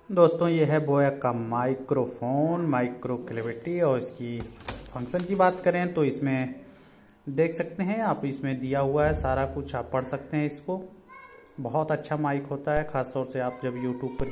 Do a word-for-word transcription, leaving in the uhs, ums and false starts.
दोस्तों ये है बोया का माइक्रोफोन माइक्रो क्लेविटी। और इसकी फंक्शन की बात करें तो इसमें देख सकते हैं आप, इसमें दिया हुआ है सारा कुछ, आप पढ़ सकते हैं इसको। बहुत अच्छा माइक होता है, ख़ासतौर से आप जब यूट्यूब पर